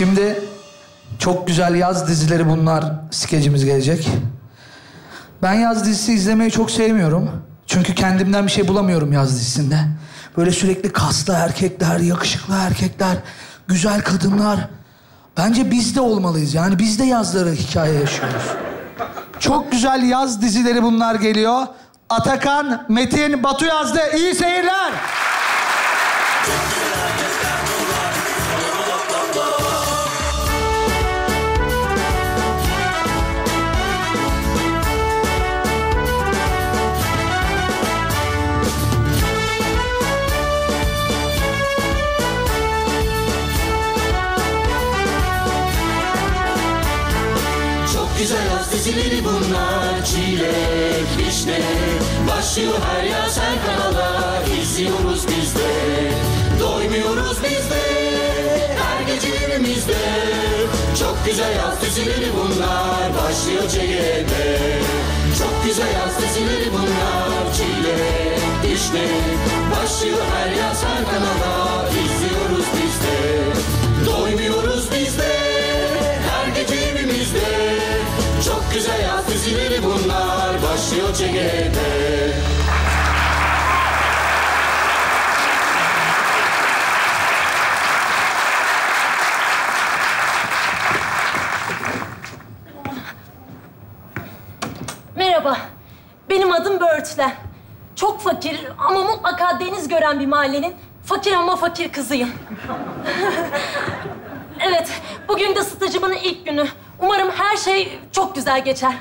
Şimdi çok güzel yaz dizileri bunlar skecimiz gelecek. Ben yaz dizisi izlemeyi çok sevmiyorum. Çünkü kendimden bir şey bulamıyorum yaz dizisinde. Böyle sürekli kaslı erkekler, yakışıklı erkekler, güzel kadınlar. Bence biz de olmalıyız. Yani biz de yazları hikaye yaşıyoruz. Çok güzel yaz dizileri bunlar geliyor. Atakan, Metin, Batu yazdı. İyi seyirler. Güzel yaz dizileri bunlar, çilek, vişne. Başlıyor her yaz her kanala, izliyoruz biz de. Doymuyoruz biz de, her gece evimizde. Çok güzel yaz dizileri bunlar, başlıyor CG'de. Çok güzel yaz dizileri bunlar, çilek, vişne. Başlıyor her yaz her kanala, izliyoruz biz de. Doymuyoruz biz de, her gece evimizde. Çok güzel yaz dizileri bunlar, başlıyor CG'de. Merhaba, benim adım Börtlen. Çok fakir ama mutlaka deniz gören bir mahallenin fakir ama fakir kızıyım. Evet, bugün de stajımın ilk günü. Umarım her şey çok güzel geçer.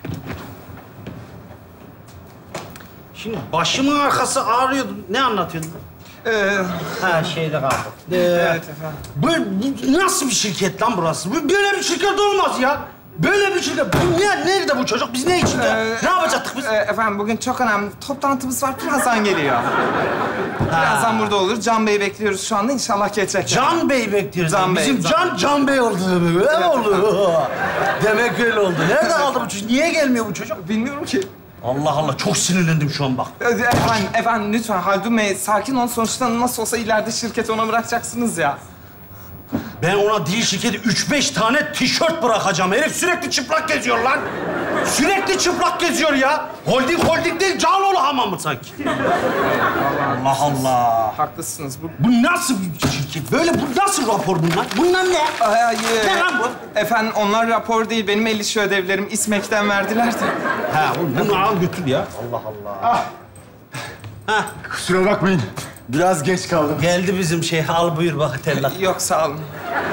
Şimdi başımın arkası ağrıyordu. Ne anlatıyordun? Ha şeyde kaldık. Evet efendim. Bu nasıl bir şirket lan burası? Böyle bir şirket olmaz ya. Böyle bir şirket. Nerede bu çocuk? Biz ne içinde? Ne yapacaktık biz? Efendim bugün çok önemli toplantımız var. Birazdan geliyor. Birazdan burada olur. Can Bey'i bekliyoruz şu anda. İnşallah gelecek. Can Bey bekliyoruz. Can Bey, Bizim Can Bey oldu. Öyle mi oldu? Demek öyle oldu. Nerede kaldı bu çocuk? Niye gelmiyor bu çocuk? Bilmiyorum ki. Allah Allah, çok sinirlendim şu an bak. Efendim lütfen Haldun Bey sakin olun. Sonuçta nasıl olsa ileride şirketi ona bırakacaksınız ya. Ben ona değil şirketi 3-5 tane tişört bırakacağım. Herif sürekli çıplak geziyor lan. Sürekli çıplak geziyor ya. Holding değil, Cağaloğlu hamamı sanki. Allah Allah. Haklısınız. Bu nasıl bir şirket? Böyle bu nasıl rapor bunlar? Bunlar ne? Ne lan bu? Efendim onlar rapor değil. Benim el işi ödevlerim İSMEK'ten verdiler de. Ha, bunu al götür ya. Allah Allah. Ha. Kusura bakmayın. Biraz geç kaldım. Geldi bizim şey. Al buyur bak tellak. Yok sağ olun.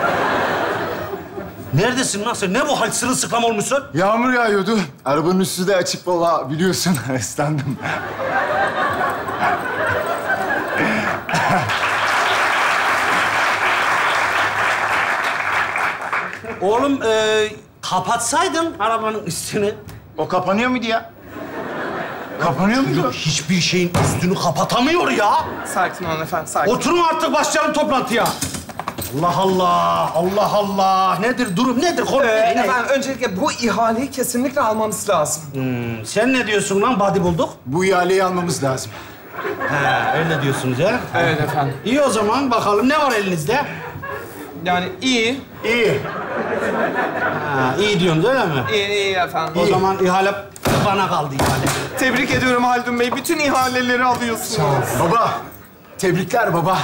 Neredesin lan sen? Ne bu hal? Sırılsıklam olmuşsun? Yağmur yağıyordu. Arabanın üstü de açık valla biliyorsun. Islandım. Oğlum kapatsaydın arabanın üstünü. O kapanıyor muydu ya? Kapanıyor muydu? Hiçbir şeyin üstünü kapatamıyor ya. Sakin olun efendim, sakin. Oturun artık, başlayalım toplantıya. Allah Allah, Allah Allah. Nedir durum, nedir konu? Efendim öncelikle bu ihaleyi kesinlikle almamız lazım. Sen ne diyorsun lan body bulduk? Bu ihaleyi almamız lazım. He, öyle diyorsunuz ya. Evet efendim. İyi o zaman bakalım ne var elinizde? Yani iyi. İyi. Ha, iyi diyorsunuz öyle mi? İyi efendim. O zaman ihale bana kaldı ihale. Tebrik ediyorum Haldun Bey. Bütün ihaleleri alıyorsunuz. Baba, tebrikler baba.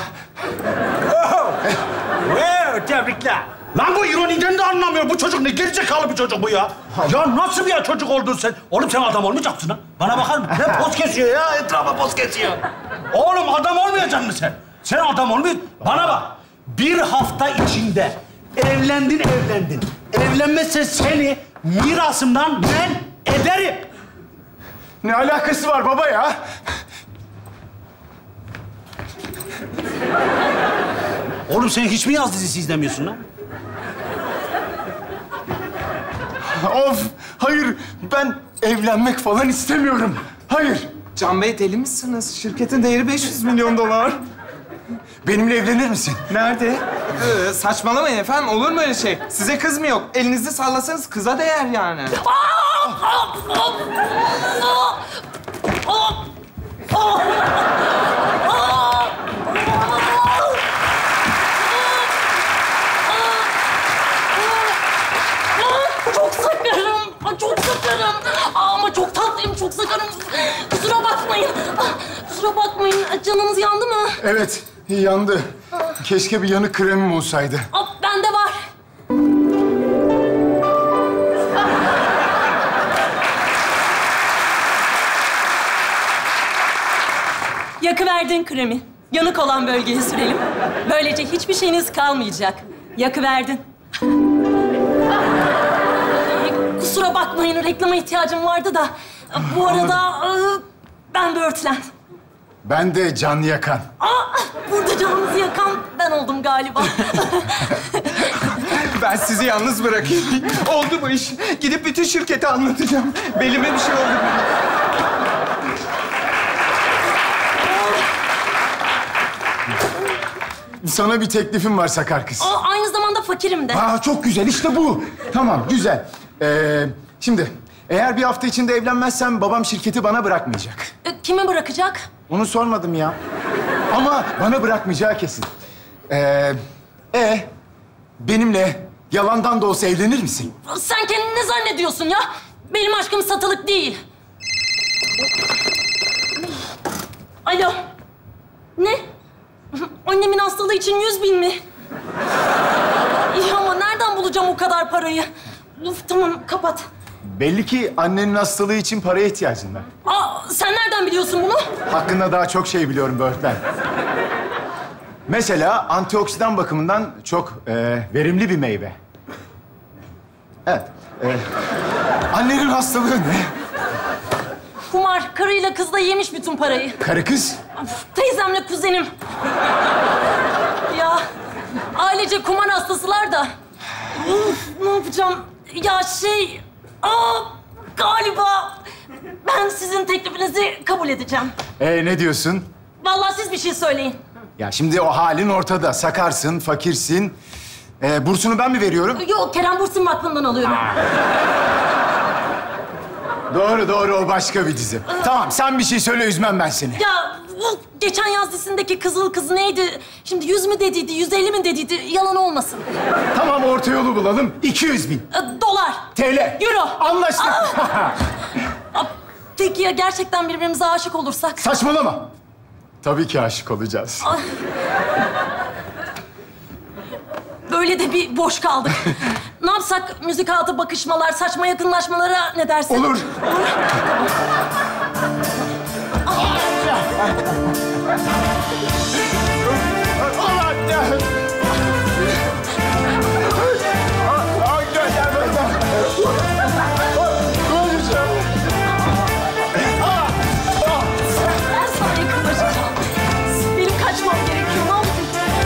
Tebrikler. Lan bu ironiden de anlamıyor. Bu çocuk ne gerizekalı bir çocuk bu ya. Ya nasıl bir çocuk oldun sen? Oğlum sen adam olmayacaksın ha. Bana bakar mısın? Ne poz kesiyor ya? Etrafa poz kesiyor. Oğlum adam olmayacaksın mı sen? Sen adam olmayacaksın. Bana bak. Bir hafta içinde evlendin. Evlenmezse seni mirasımdan men ederim. Ne alakası var baba ya? Oğlum sen hiç mi yaz dizisi izlemiyorsun lan? Of, hayır. Ben evlenmek falan istemiyorum. Hayır. Can Bey deli misiniz? Şirketin değeri 500 milyon dolar. Benimle evlenir misin? Nerede? Saçmalamayın efendim. Olur mu öyle şey? Size kız mı yok? Elinizi sallasanız kıza değer yani. çok sakarım. Kusura bakmayın. Kusura bakmayın. Canınız yandı mı? Evet, yandı. Keşke bir yanık kremim olsaydı. Bende var. Yakıverdin kremi. Yanık olan bölgeye sürelim. Böylece hiçbir şeyiniz kalmayacak. Yakıverdin. Kusura bakmayın, reklama ihtiyacım vardı da. Bu arada ben Börtlen. Ben de can yakan. Burada canımızı yakan ben oldum galiba. Ben sizi yalnız bırakayım. Oldu bu iş. Gidip bütün şirkete anlatacağım. Belime bir şey oldu. Sana bir teklifim var sakar kız. Aynı zamanda fakirim de. Çok güzel, işte bu. Tamam, güzel. Şimdi, eğer bir hafta içinde evlenmezsem babam şirketi bana bırakmayacak. Kime bırakacak? Onu sormadım ya. Ama bana bırakmayacağı kesin. Benimle yalandan da olsa evlenir misin? Sen kendini ne zannediyorsun ya? Benim aşkım satılık değil. Alo. Ne? Annemin hastalığı için 100.000 mi? İyi ama nereden bulacağım o kadar parayı? Tamam, kapat. Belli ki annenin hastalığı için paraya ihtiyacın var. Sen nereden biliyorsun bunu? Hakkında daha çok şey biliyorum Börtlen. Mesela antioksidan bakımından çok verimli bir meyve. Evet. Annenin hastalığı ne? Kumar, karıyla kız da yemiş bütün parayı. Karı kız? Teyzemle kuzenim. Ya, ailece kumar hastasılar da. Ne yapacağım? Ya galiba ben sizin teklifinizi kabul edeceğim. Ne diyorsun? Vallahi siz bir şey söyleyin. Ya şimdi o halin ortada. Sakarsın, fakirsin. Bursunu ben mi veriyorum? Yok, Kerem Bürsin Vakfı'ndan alıyorum. Doğru. O başka bir dizi. Tamam, sen bir şey söyle, üzmem ben seni. Ya bu geçen yaz dizisindeki kızıl kız neydi? Şimdi 100 mü dediydi, 150 mi dediydi? Yalan olmasın. Tamam, orta yolu bulalım. 200.000. Dolar. TL. Euro. Anlaştık. Peki ya gerçekten birbirimize aşık olursak? Saçmalama. Tabii ki aşık olacağız. Böyle de bir boş kaldık. Ne yapsak? Müzik altı bakışmalar, saçma yakınlaşmalara ne dersin? Olur. Ben sana yakınlaşacağım. Benim kaçmam gerekiyor. Ne yapayım?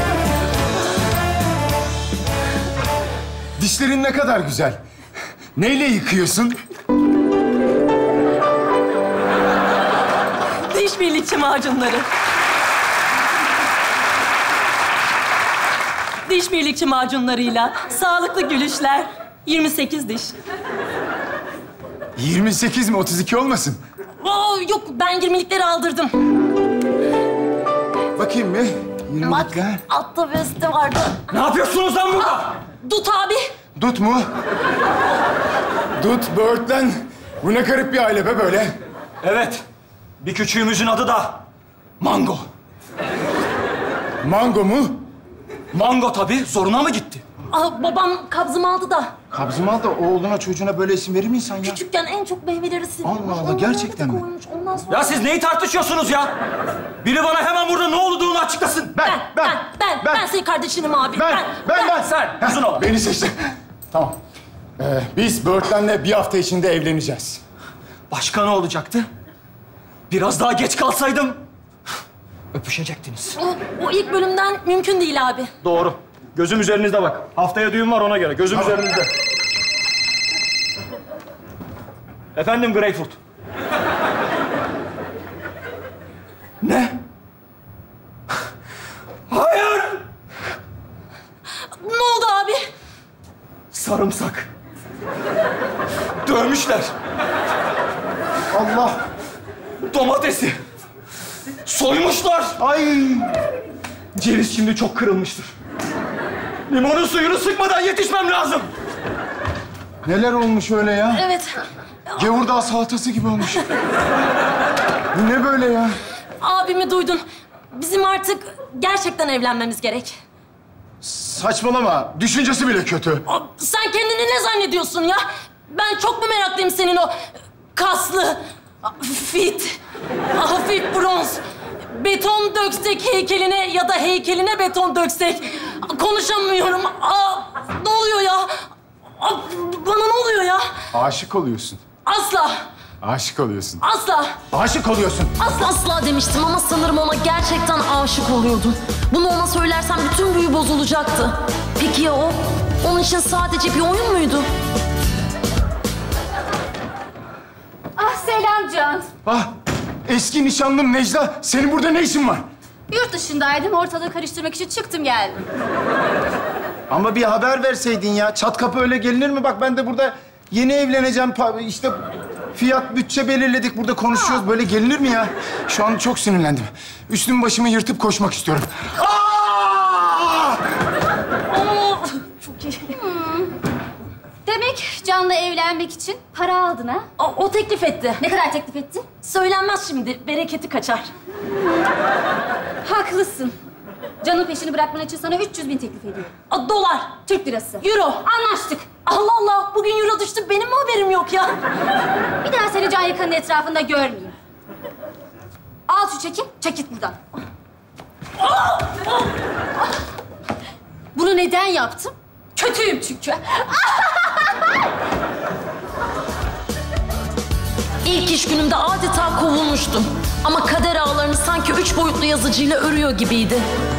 Dişlerin ne kadar güzel. Neyle yıkıyorsun? Diş birlikçi macunları. Diş birlikçi macunlarıyla sağlıklı gülüşler. 28 diş. 28 mi? 32 olmasın? Yok, ben 20'likleri aldırdım. Bakayım mı? Bak, 20'likler. altta vesti vardı. Ne yapıyorsunuz lan burada? Dut abi. Dut mu? Dut, Börtlen. Bu ne garip bir aile be böyle. Evet. Bir küçüğümüzün adı da Mango. Mango mu? Mango tabii. Zoruna mı gitti? Babam kabzımı aldı da. Kabzım al da oğluna çocuğuna böyle isim verir mi insan ya? Küçükken en çok meyveleri seviyormuş. Allah Allah, Onları gerçekten mi? koymuş. Ondan sonra... Ya siz neyi tartışıyorsunuz ya? Biri bana hemen burada ne olduğunu açıklasın. Ben senin kardeşinim abi. Ben. Sen, uzun ol. Beni seçti. Tamam. Biz Börtlen'le bir hafta içinde evleneceğiz. Başka ne olacaktı? Biraz daha geç kalsaydım öpüşecektiniz. O ilk bölümden mümkün değil abi. Doğru. Gözüm üzerinizde bak. Haftaya düğün var ona göre. Gözüm üzerinizde. Efendim Greyfurt. Ne? Hayır! Ne oldu abi? Sarımsak. Dövmüşler. Allah! Domatesi. Soymuşlar. Ay! Ceviz şimdi çok kırılmıştır. Limonun suyunu sıkmadan yetişmem lazım. Neler olmuş öyle ya? Evet. Gevurdağ salatası gibi olmuş. Bu ne böyle ya? Abimi duydun. Bizim artık gerçekten evlenmemiz gerek. Saçmalama. Düşüncesi bile kötü. Sen kendini ne zannediyorsun ya? Ben çok mu meraklıyım senin o kaslı, fit, bronz, beton döksek heykeline ya da heykeline beton döksek. Konuşamıyorum. Ne oluyor ya? Bana ne oluyor ya? Aşık oluyorsun. Asla, Aşık oluyorsun. asla, Aşık oluyorsun. asla demiştim ama sanırım ona gerçekten aşık oluyordum. Bunu ona söylersem bütün büyü bozulacaktı. Peki ya o? Onun için sadece bir oyun muydu? Ah selam Can. Ah, eski nişanlım Necla. Senin burada ne işin var? Yurt dışındaydım. Ortalığı karıştırmak için çıktım geldim. Ama bir haber verseydin ya. Çat kapı öyle gelinir mi? Bak ben de burada yeni evleneceğim. İşte fiyat, bütçe belirledik. Burada konuşuyoruz. Böyle gelinir mi ya? Şu an çok sinirlendim. Üstümü başımı yırtıp koşmak istiyorum. Çok iyi. Demek Can'la evlenmek için para aldın ha? O teklif etti. Ne kadar teklif etti? Söylenmez şimdi, bereketi kaçar. Haklısın. Can'ın peşini bırakman için sana 300.000 teklif ediyorum. Dolar, Türk lirası. euro. Anlaştık. Allah Allah, bugün euro düştü. Benim mi haberim yok ya? Bir daha seni Can Yakan'ın etrafında görmeyeyim. Al şu çeki, çek git buradan. Bunu neden yaptım? Kötüyüm çünkü. İlk iş günümde adeta kovulmuştum. Ama kader ağlarını sanki 3 boyutlu yazıcıyla örüyor gibiydi.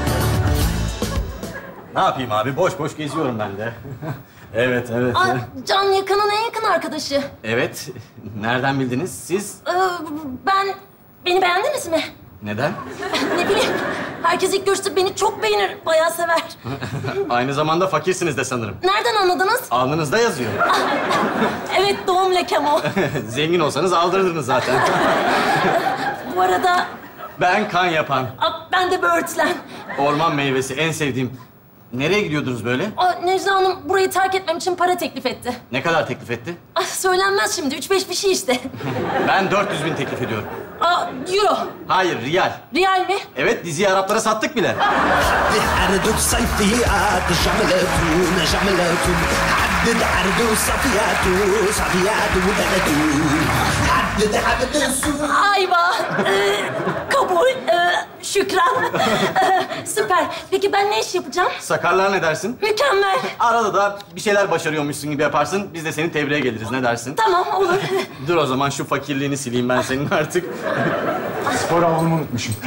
Ne yapayım abi? Boş boş geziyorum ben de. Evet. Can Yakan'ın en yakın arkadaşı. Evet. Nereden bildiniz? Siz? Beni beğendiniz mi? Neden? Ne bileyim, herkes ilk görüşte beni çok beğenir, bayağı sever. Aynı zamanda fakirsiniz de sanırım. Nereden anladınız? Alnınızda yazıyor. Evet, doğum lekem o. Zengin olsanız aldırırdınız zaten. Bu arada Ben kan yapan, ben de böğürtlen. orman meyvesi en sevdiğim. Nereye gidiyordunuz böyle? Necla Hanım burayı terk etmem için para teklif etti. Ne kadar teklif etti? Söylenmez şimdi, 3-5 bir şey işte. Ben 400.000 teklif ediyorum. Euro, Hayır, riyal. riyal mi? Evet, diziyi Araplara sattık bile. عرض صيفيات جملته جملته عدد عرض صفياته صفياته ودلته عدد عدد السوق Ayva, kabul, şükran. Süper. Peki ben ne iş yapacağım? Sakarlar ne dersin? Mükemmel. Arada da bir şeyler başarıyormuşsun gibi yaparsın. Biz de seni tebriğe geliriz. Ne dersin? Tamam, olur. Dur o zaman şu fakirliğini sileyim ben senin artık. Spor alımı unutmuşum.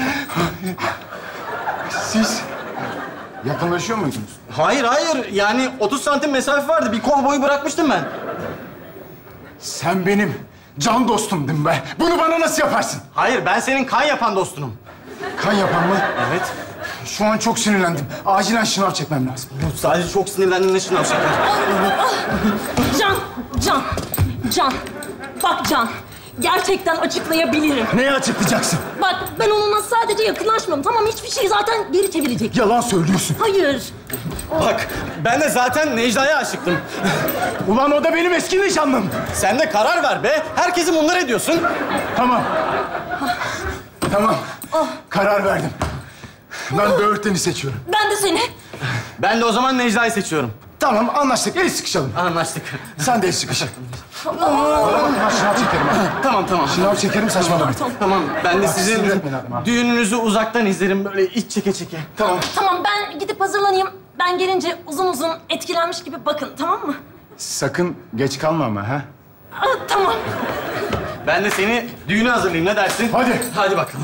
Siz yakınlaşıyor muydunuz? Hayır. Yani 30 santim mesafe vardı. Bir kol boyu bırakmıştım ben. Sen benim can dostumdun be. Bunu bana nasıl yaparsın? Hayır, ben senin kan yapan dostunum. Kan yapan mı? Evet. Şu an çok sinirlendim. Acilen şınav çekmem lazım. Sadece çok sinirlendiğinde şınav çeker. Can. Bak Can, gerçekten açıklayabilirim. Neyi açıklayacaksın? Bak, ben onunla sadece yakınlaşmıyorum. Tamam, hiçbir şey zaten geri çevirecek. Yalan söylüyorsun. Hayır. Bak, ben de zaten Necla'ya aşıktım. Ulan o da benim eski nişanlım. Sen de karar ver be. Herkesi bunlar ediyorsun. Tamam. Karar verdim. Ben böğürtleni seçiyorum. Ben de seni. Ben de o zaman Necla'yı seçiyorum. Tamam, anlaştık. El sıkışalım. Anlaştık. Sen de el sıkış. Ben şınav çekerim. Tamam. Şınav çekerim, saçmalama. Tamam, ben de sizin sinir etme adam ha. düğününüzü uzaktan izlerim böyle iç çeke çeke. Tamam, ben gidip hazırlanayım. Ben gelince uzun etkilenmiş gibi bakın, tamam mı? Sakın geç kalma ama ha. Tamam. Ben de seni düğüne hazırlayayım. Ne dersin? Hadi. Hadi bakalım.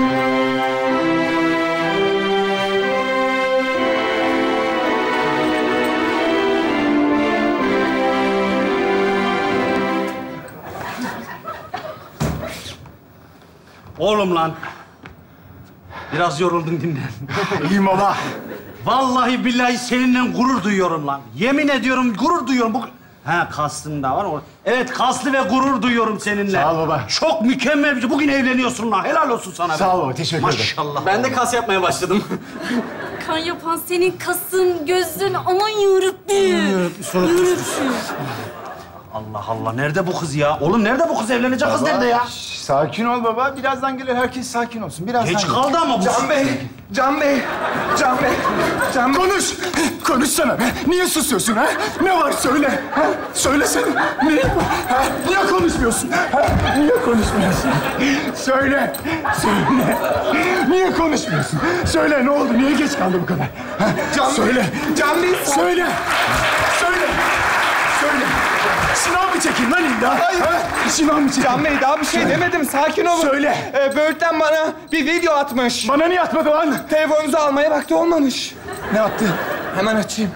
Oğlum lan. Biraz yoruldun dinlen. İyiyim baba. Vallahi billahi seninle gurur duyuyorum lan. Yemin ediyorum gurur duyuyorum. Kastın da var. Evet, kaslı ve gurur duyuyorum seninle. Sağ ol baba. Çok mükemmel bir şey. Bugün evleniyorsun lan. Helal olsun sana. be. Sağ ol baba, teşekkür ederim. Maşallah. Ben de kas yapmaya başladım. Kan yapan senin kasın, gözün, aman yarabbim. Sonra Allah Allah. Nerede bu kız ya? Oğlum nerede bu kız? Evlenecek kız nerede ya? Şş, sakin ol baba. Birazdan gelir. Herkes sakin olsun. Birazdan Geç gelir. kaldı ama bu. Can Bey, Can Bey, Can Bey, Can Bey. Konuş! Konuşsana be! Niye susuyorsun ha? Ne var söyle! Ha? Söylesene! Ne var? Ha? Niye konuşmuyorsun? Ha? Niye konuşmuyorsun? Söyle! Söyle! Niye konuşmuyorsun? Söyle ne oldu? Niye geç kaldı bu kadar? Ha? Can Bey, Söyle! Can Bey. Söyle! Söyle! Söyle! Sınav mı çekin lan illa? Hayır. Ha? Sınav mı çekin? Can Bey daha bir şey demedim. Sakin olun. Söyle. Böğürtlen bana bir video atmış. Bana niye atmadı lan? Telefonunuzu almaya vakti olmamış. Ne attı? Hemen açayım.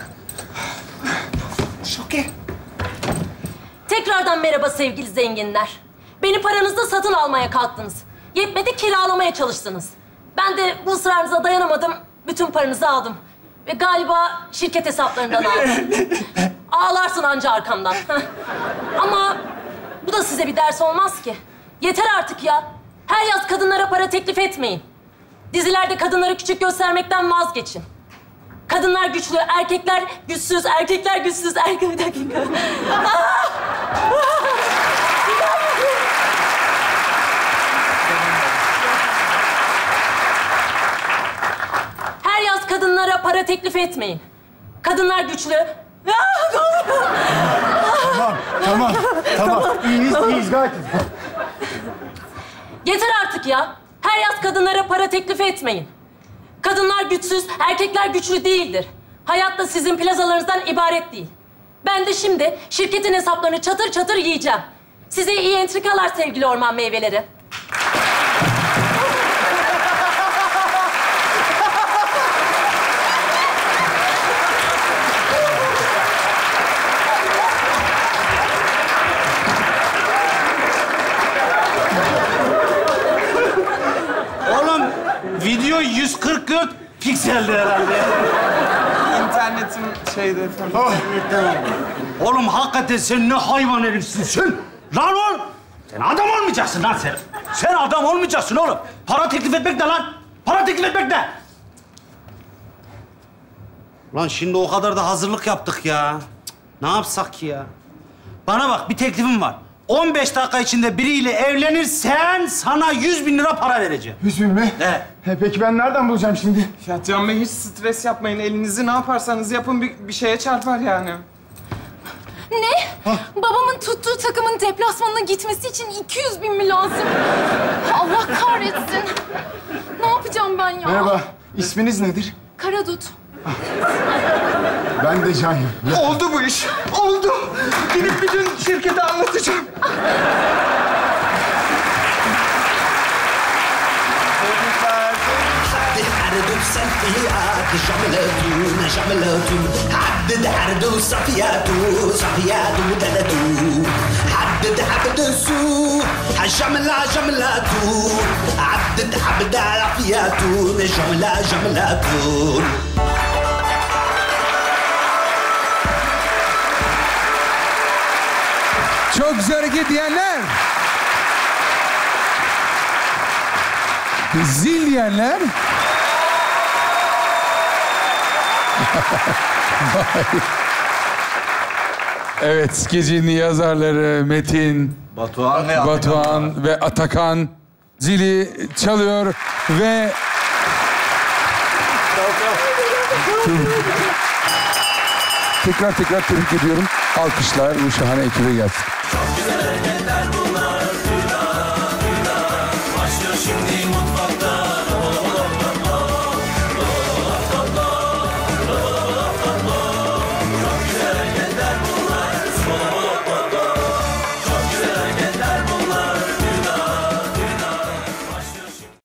Şoke. Tekrardan merhaba sevgili zenginler. Beni paranızla satın almaya kalktınız. Yetmedi kiralamaya çalıştınız. Ben de bu ısrarınıza dayanamadım. Bütün paranızı aldım. Ve galiba şirket hesaplarından aldım. Ağlarsın anca arkamdan. Ama bu da size bir ders olmaz ki. Yeter artık ya. Her yaz kadınlara para teklif etmeyin. Dizilerde kadınları küçük göstermekten vazgeçin. Kadınlar güçlü, erkekler güçsüz, erkekler güçsüz, erkekler... Bir dakika. Her yaz kadınlara para teklif etmeyin. Kadınlar güçlü. Tamam. İyiyiz gayet. Yeter artık ya. Her yaz kadınlara para teklif etmeyin. Kadınlar güçsüz, erkekler güçlü değildir. Hayat da sizin plazalarınızdan ibaret değil. Ben de şimdi şirketin hesaplarını çatır çatır yiyeceğim. Size iyi entrikalar sevgili orman meyveleri. Oğlum video 144 pikseldi herhalde. İnternetim şeyde efendim. Oğlum hakikaten sen ne hayvan herifsin sen. Lan oğlum. Sen adam olmayacaksın lan sen. Sen adam olmayacaksın oğlum. Para teklif etmek ne lan? Para teklif etmek ne? Lan şimdi o kadar da hazırlık yaptık ya. Cık, ne yapsak ki ya? Bana bak bir teklifim var. 15 dakika içinde biriyle evlenirsen sana 100.000 lira para vereceğim. 100.000 mi? Evet. Peki ben nereden bulacağım şimdi? Ya Can Bey hiç stres yapmayın. Elinizi ne yaparsanız yapın bir şeye çarpar yani. Ne? Babamın tuttuğu takımın deplasmanına gitmesi için 200.000 mi lazım? Allah kahretsin. Ne yapacağım ben ya? Merhaba. İsminiz nedir? Karadut. Ben de Can'yım. Oldu bu iş. Oldu. Gidip bütün şirkete anlatacağım. حدد صفيات شملته شملته حدد حرد صفياته صفياته دلته حدد حبد السوق شملة شملته عدد حبد عافياته شملة شملته Çok güzel hareket diyenler. Zil diyenler. Evet, skecinin yazarları Metin, Batuhan ve Atakan zili çalıyor ve... tekrar tebrik ediyorum. Alkışlar bu şahane ekibe gelsin.